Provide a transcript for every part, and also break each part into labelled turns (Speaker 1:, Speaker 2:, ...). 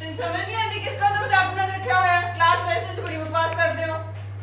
Speaker 1: समझ नहीं आती किसका तो मजाक बना के रखा हुआ है। क्लास वैसे से बड़ी बकवास करते हो।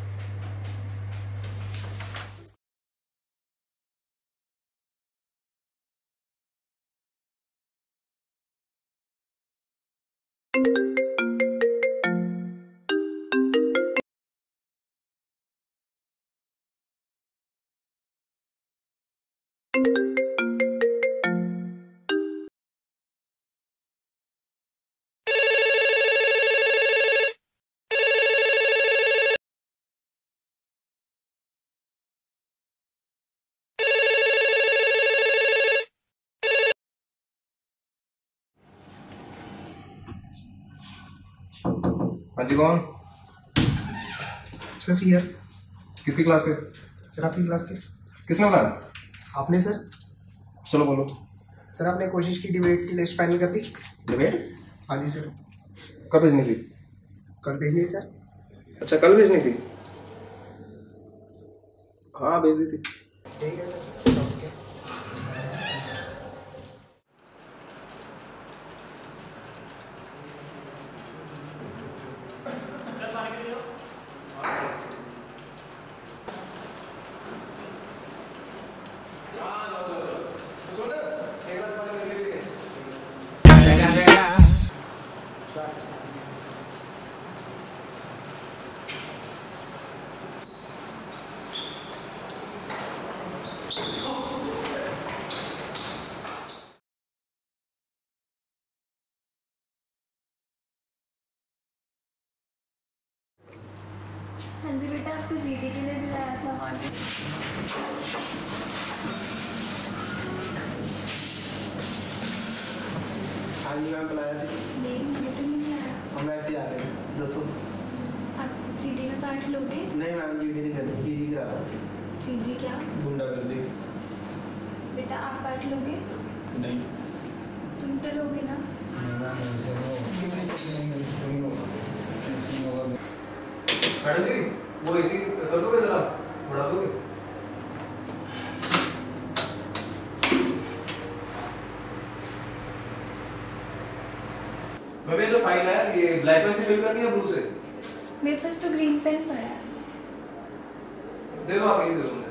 Speaker 2: हाँ जी, कौन?
Speaker 3: सर सी है।
Speaker 2: किसकी क्लास के?
Speaker 3: सर आपकी क्लास के।
Speaker 2: किसने बुलाया?
Speaker 3: आपने सर।
Speaker 2: चलो बोलो।
Speaker 3: सर आपने कोशिश की डिबेट की लिस्ट फाइनल कर दी?
Speaker 2: डिबेट?
Speaker 3: हाँ जी सर।
Speaker 2: कब भेजनी थी?
Speaker 3: कल भेजनी है सर।
Speaker 2: अच्छा, कल भेजनी थी? हाँ, भेज दी थी।
Speaker 3: ठीक है सर, ओके।
Speaker 4: हाँ जी बेटा, आपको जीडी के लिए बुलाया था।
Speaker 5: हाँ जी।
Speaker 3: हाँ जी मैम बुलाया था।
Speaker 4: नहीं, मुझे तो नहीं आया।
Speaker 3: हम ऐसे ही आ रहे हैं, दसो।
Speaker 4: आप जीडी में पार्ट लोगे?
Speaker 3: नहीं मैम, जीडी नहीं करनी, जीडी करा
Speaker 4: जी क्या?
Speaker 3: गुंडा कर दी।
Speaker 4: बेटा आप पार्ट लोगे?
Speaker 3: नहीं
Speaker 4: तुम तो लोगे ना?
Speaker 2: मैडम जी, वो इसी कर दोगे जरा, बढ़ा दोगे? मैं जो फाइल है ये ब्लैक पेन से फिल करनी है ब्लू से?
Speaker 4: मेरे पास तो ग्रीन पेन पड़ा है।
Speaker 2: दे दो, आप ये दे दो।